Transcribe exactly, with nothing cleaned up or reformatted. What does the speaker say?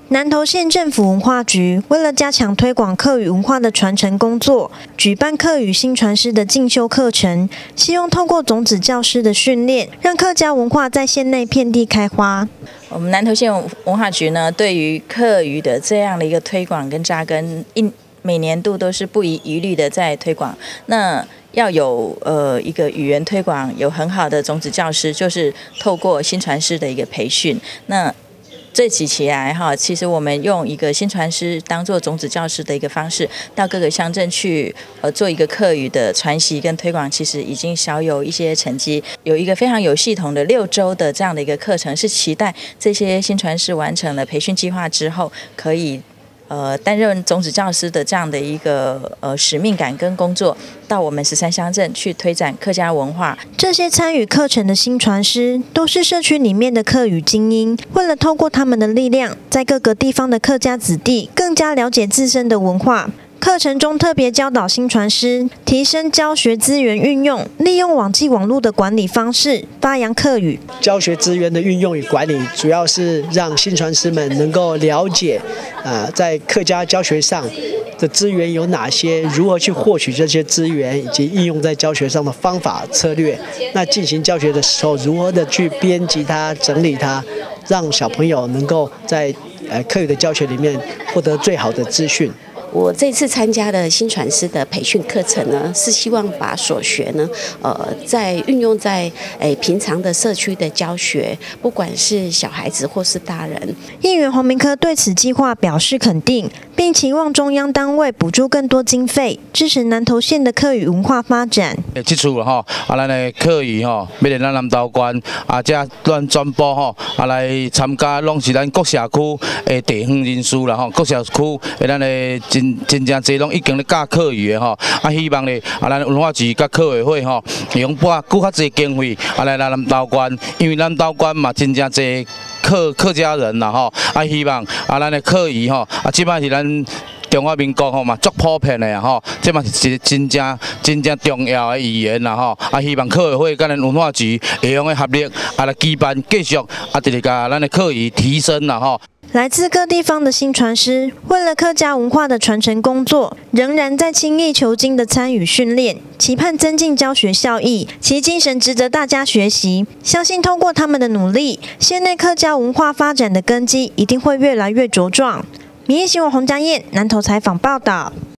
南投县政府文化局为了加强推广客语文化的传承工作，举办客语新传师的进修课程，希望透过种子教师的训练，让客家文化在县内遍地开花。 我们南投县文化局呢，对于客语的这样的一个推广跟扎根，一每年度都是不遗余力的在推广。那要有呃一个语言推广，有很好的种子教师，就是透过新传师的一个培训。那这几期来哈，其实我们用一个新传师当做种子教师的一个方式，到各个乡镇去呃做一个客语的传习跟推广，其实已经小有一些成绩。有一个非常有系统的六周的这样的一个课程，是期待这些新传师完成了培训计划之后，可以呃担任种子教师的这样的一个呃使命感跟工作，到我们十三乡镇去推展客家文化。 这些参与课程的新传师都是社区里面的客语精英，为了透过他们的力量，在各个地方的客家子弟更加了解自身的文化。课程中特别教导新传师提升教学资源运用，利用网际网络的管理方式发扬客语。 教学资源的运用与管理，主要是让新传师们能够了解，呃，在客家教学上的资源有哪些，如何去获取这些资源，以及应用在教学上的方法策略。那进行教学的时候，如何的去编辑它、整理它，让小朋友能够在呃客语的教学里面获得最好的资讯。 我这次参加的新传师的培训课程呢，是希望把所学呢，呃，在运用在诶平常的社区的教学，不管是小孩子或是大人。 议员黄明科对此计划表示肯定，并期望中央单位补助更多经费，支持南投县的客语文化发展。 这次吼，啊，咱的客语吼，要来咱南投县，啊，这咱全部吼，啊来参加，拢是咱各社区的地方人士啦吼，各社区的咱的。真真正侪拢已经咧教客语的吼，啊希望咧啊咱文化局甲客委会吼，用拨更较侪经费啊来来南投县，因为南投县嘛真正侪客客家人啦吼，啊希望啊咱的客语吼，啊即摆是咱中华民国吼嘛足普遍的吼，这嘛是真正真正重要的语言啦吼，啊希望客委会甲咱文化局会用的合力啊来举办继续啊直直甲咱的客语提升啦吼。 来自各地方的新传师，为了客家文化的传承工作，仍然在精益求精的参与训练，期盼增进教学效益，其精神值得大家学习。相信通过他们的努力，县内客家文化发展的根基一定会越来越茁壮。民意新闻洪家燕南投采访报道。